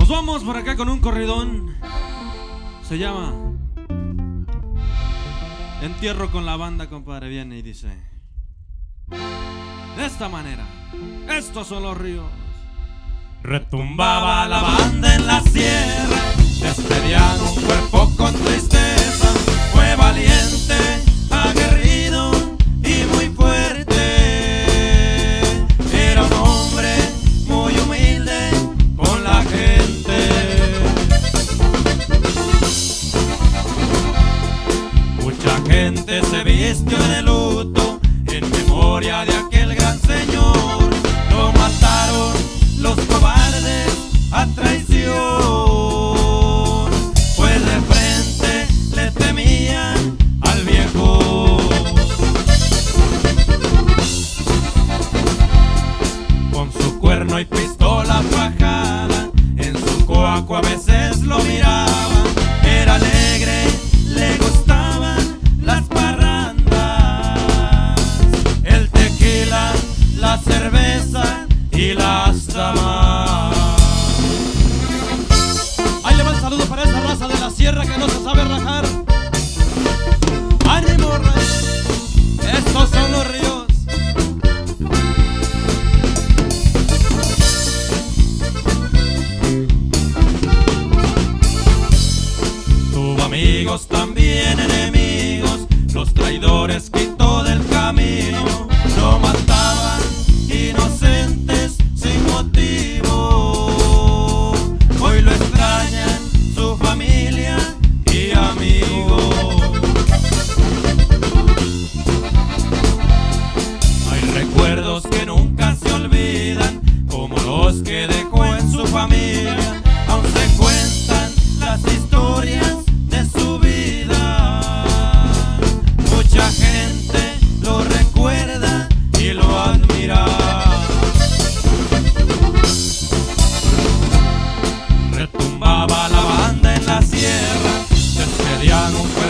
vamos por acá con un corridón. Se llama Entierro con la banda, compadre. Viene y dice de esta manera: estos son los ríos. Retumbaba la banda en la sierra, despedían un cuerpo con tristeza. Fue valiente, aguerrido y muy fuerte. Era un hombre muy humilde con la gente. Mucha gente se vistió de luto en memoria de aquel gran señor. Lo mataron los cobardes a traición, pues de frente le temían al viejo. Con su cuerno y pistola fajada, en su coaco a veces lo miraban. Era alegre, le gustaban las parrandas, el tequila, la cerveza y las damas. Ahí le va el saludo para esa raza de la sierra que no se sabe rajar. ¡Ánimo, rey! Estos son los ríos. Tuvo amigos, también enemigos, los traidores quitó del camino. No mataban inocentes sin motivo. Hoy lo extrañan su familia y amigos. Hay recuerdos que nunca se olvidan, como los que dejó en su familia. Aún se cuentan las historias de su vida. Mucha gente lo recuerda y lo admira. Retumbaba la banda en la sierra, despedían un